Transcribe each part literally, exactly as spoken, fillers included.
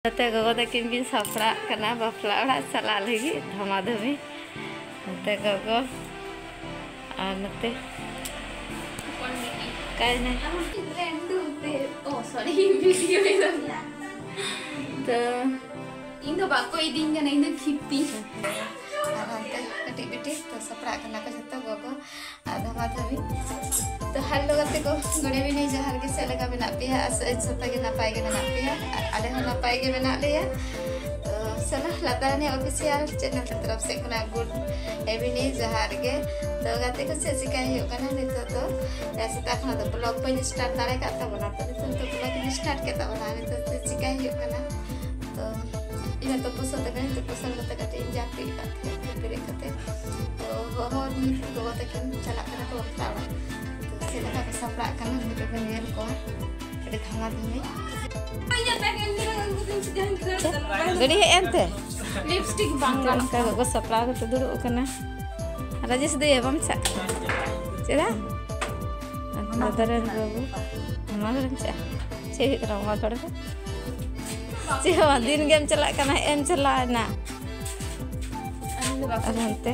नते गगो तकिन किन सपड़ा कना बापला ओड़ा चला लगी धमाधमी नते गगो और नते काय ने ओ सॉरी वीडियो में तो इन दो बाको इदिन जन इन खिप्ती कटी बेटी तो सपड़ा कना को जतो गगो धमाधमी तो हर लोग को गुड़े भी नहीं जहर के से लगा बना पिया सत्ता के नापाई के बना पिया आले हो नापाई के बना लिया तो सला लता ने ऑफिशियल चैनल की तरफ से खुना गुड एवनी जहर के तो गाते को से सिखाई हो कना नहीं तो तो ऐसे तक ना तो ब्लॉग पे स्टार्ट तारे का था बना तो तो ब्लॉग स्टार्ट के था बना तो सिखाई हो कना तो ये तो पसंद है तो पसंद करते करते जाती का फिर करते तो हो तो तक चला करना तो फ्लावर से लगा के सपड़ा करना वीडियो पे नेल को अरे थामा दूनी गड़ी है एंते लिपस्टिक बांगन का को सपड़ा को दुरु कना राजेश दे बम चा चेदा नदर बाबू हमार चा से रवा थोड़ा से हो दिन गेम चला कना एन चला ना अनते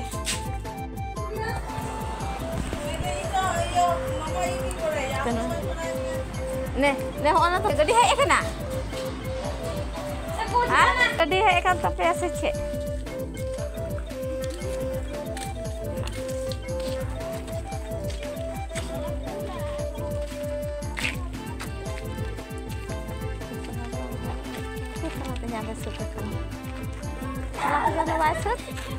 ने ने होना तो गड़ी है कना हां गड़ी है kan tapi ase che ternyata suka kamu kalau kamu baca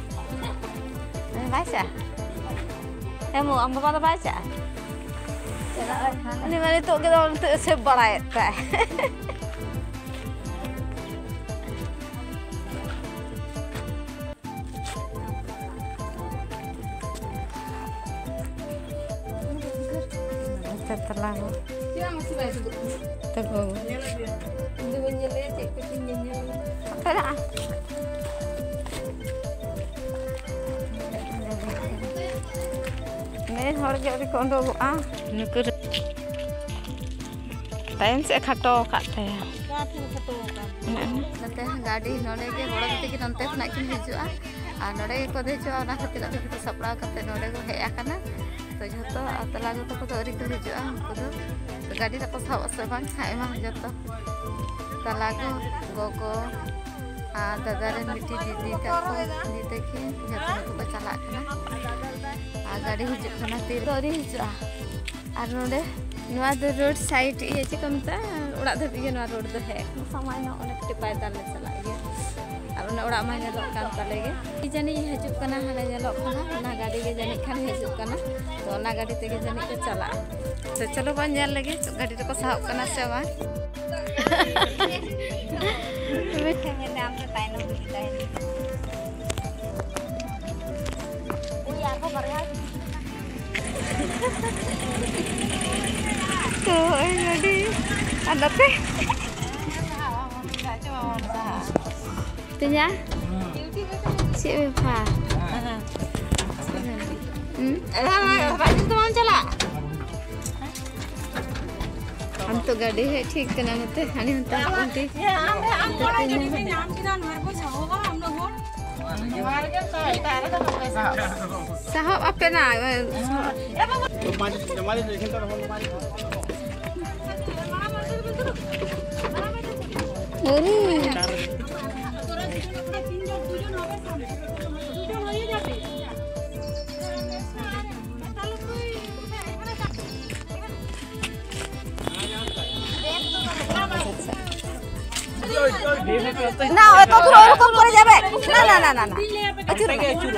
baca kamu ambil pada baca ini mana tu kita untuk sebarai tak terlalu dia masih baik tu terlalu dia menyele cek ketinggiannya apa dah मैं हर जगह कोंडो आ नुकुर time से खटो काटे नते गाड़ी नोडे के बड़ गति के नते खना किन हिजुआ आ नोडे को देजो ना खातिर तो सपड़ा करते नोडे को हे आकना तो जतो तला जतो को तोरी को हिजुआ उनको तो गाड़ी तक सब से बांग खाए मा जतो तला को गोगो आ दादा रे मिट्टी दीदी तक दीदी के जतो को चला कना आ गाड़ी हिजुना तीर तोरी हिजुआ आ नोडे नवा दो रोड साइड ये चे कमता उड़ा धबी के नवा रोड दो है समय ना अनेक टिपाय दाले चला गया और ना उड़ा माने लो काम ताले गे जानी हिजुक कना हने नेलो कना ना गाड़ी के जानी खान हिजुक कना तो ना गाड़ी ते के जानी के चला तो चलो बन जा लगे तो गाड़ी को साहब कना से बा बैठे में नाम से ताइनो बिता है ओ यार को बरया तो गाड़ी ada teh tunya si Eva hmm baju teman cala अंत गाड़ी है ठीक करना मते हनी अंत उल्टी ये हम हम बड़ा जगह पे नाम की दान हमारे को होगा हम लोग हो हमारे के तारा तो हम साहब साहब आपे ना तो पांच हमारे लेकिन तो हम हमारे अरे ना वो तो थोड़ा कम करे जाबे ना ना ना ना ना अचुर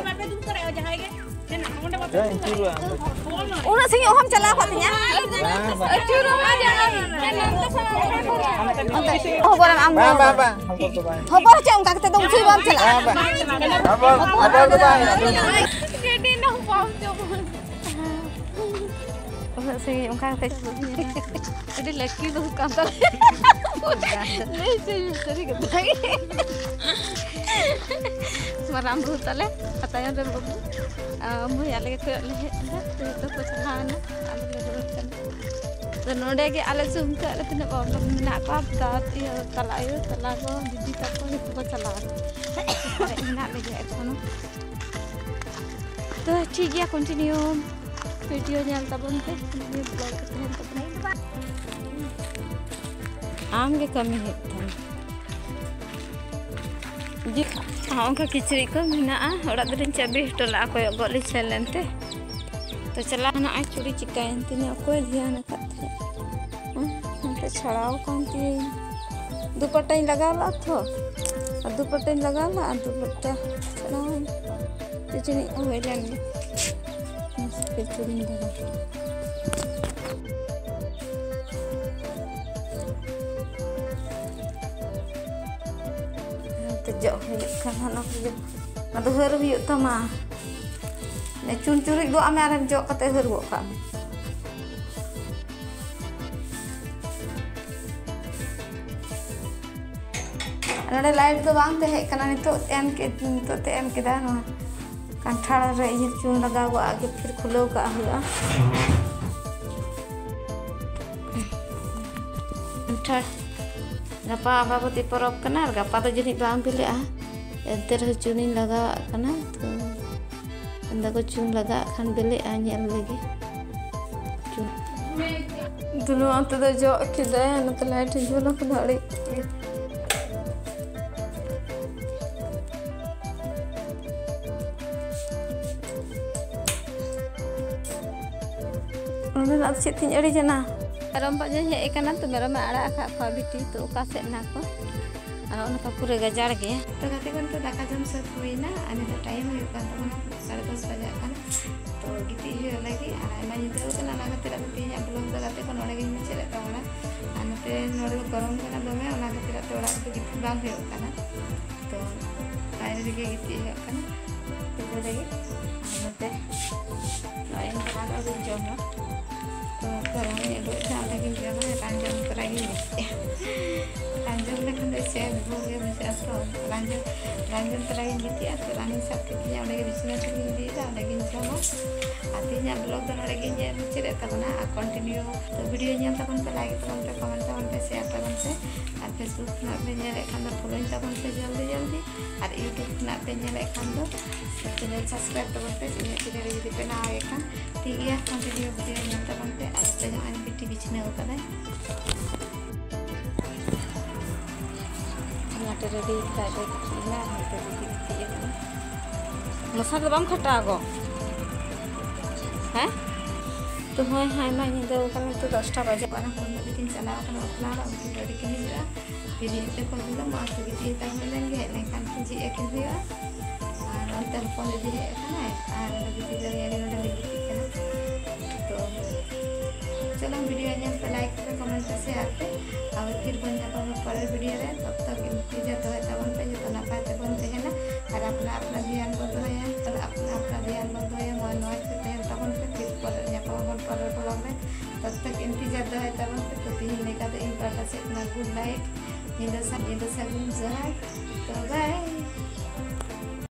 उना सिंह हम चला पातिया अचुर मा jangan oh बोला हम बा बा हमको तो भाई खबर चम का तो उसी बम चला अब अब तो भाई केडी न पाऊ जो सही उनका ते jadi laki tuh kantor नहीं चाहिए सही करता है semarang tale katanya dari babu mu ya lagi ke leh itu tuh pecahan ambil dulu kan तो नोडे के आले सुमते आले तना बाबा मेना को तात इया तला इयो तला को दीदी तको हित को चला मेना लगे एखोनो तो ठीक है continue video nyal tabon te ini vlog keten tabon आम के कमी है जी हाँ का किचरी को मेना ओड़ा दरिन चाबी टोला को गोली चलेंते तो चला ना आ चुरी चिकायन तिने कोई ध्यान करते हमके छड़ाओ कांती दुपट्टा लगा ला तो और दुपट्टा लगा ला दुपट्टा छड़ाओ किचरी होए जाने फिर चुरी लगा जो खाना ना ना तो हर भी तमा ने चुन चुरी गो आमे आरम जो कते हर गो का नडे लाइट तो बांग ते है कना नितो एम के तो ते एम के दा ना कंठाड़ रे ये चुन लगा गो आगे फिर खुलो का हुआ कंठाड़ गपा बाबती परब कना गपा तो जनी बांग बिले एते रह चुनी लगा कना तो अंदा को चुन लगा खान बिले आñel lagi चुन dulu ante do jo kida na to light jola ko dali ona na chetin eri jana merom pa je he kana to merom ara kha kha biti to ka se na ko और उनका पूरे गजार गया तो गाते कौन तो दाका जम सब हुई ना आने तो टाइम हुई का तो साढ़े दस बजे kan तो गिटी हुई लगी और मैं निते तो ना लगा तेरा गिटी या ब्लॉग तो गाते कौन ओड़े गिन चले तो ओड़ा आने ते नोड़े गरम करना दमे ओना के तेरा तो ओड़ा तो गिटी बांग हुई kana तो बाहर दिखे गिटी हुई kana तो लगी आने ते लाइन का आगे जमा तो गरम ये दो चार लगी जमा टांजम कराई lanjut lagi untuk share video masih asal lanjut lanjut terakhir gitu ya terakhir sakitnya udah di sini sini di sana lagi sama artinya blog dan lagi jadi cerita karena continue तो videonya teman पे like teman पे comment teman पे share teman पे और Facebook ना पे nyalakan Khan follow teman पे जल्दी जल्दी और YouTube ना पे nyalakan तो channel subscribe teman पे channel channel jadi पे ना आए kan ठीक है continue videonya teman पे और jangan video di channel kan ready tak ada kena ada dikit ya kan masa tu bam khata go हैं तो हाय हाय मैं ये दो kan itu दसटा बजे वाला फोन में बिकिन चला kan अपना उनकी रेडी के लिए फिर ये को दिला मां तो बिकिन टाइम लेंगे लेकिन जी एक दिया और टेलीफोन दे है ना और बिकिन जरिए ने लगी है तो चलो वीडियो ने पे लाइक पे कमेंट पे शेयर पे और फिर बन जाता है पर वीडियो रे तब तक इंतजार तो है तब पे जो ना पाते बनते हैं ना और अपना अपना ध्यान बंद है और अपना अपना ध्यान बंद है मन नॉइस पे है तब पे फिर पर या पर पर ब्लॉग में तब तक इंतजार तो है तब पे तो तीन ने का तो इन पर से अपना गुड नाइट नींद सा नींद सा गुड जहां तो बाय।